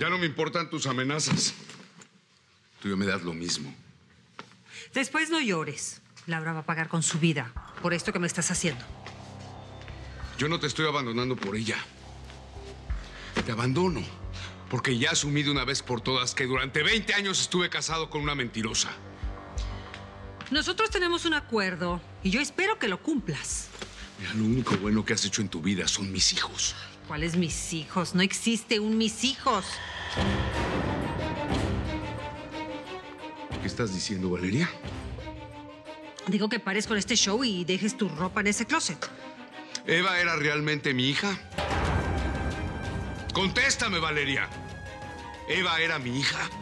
Ya no me importan tus amenazas. Tú ya me das lo mismo. Después no llores. Laura va a pagar con su vida por esto que me estás haciendo. Yo no te estoy abandonando por ella. Te abandono porque ya asumí de una vez por todas que durante 20 años estuve casado con una mentirosa. Nosotros tenemos un acuerdo y yo espero que lo cumplas. Mira, lo único bueno que has hecho en tu vida son mis hijos. ¿Cuáles mis hijos? No existe un mis hijos. ¿Qué estás diciendo, Valeria? Digo que pares con este show y dejes tu ropa en ese closet. ¿Eva era realmente mi hija? Contéstame, Valeria. ¿Eva era mi hija?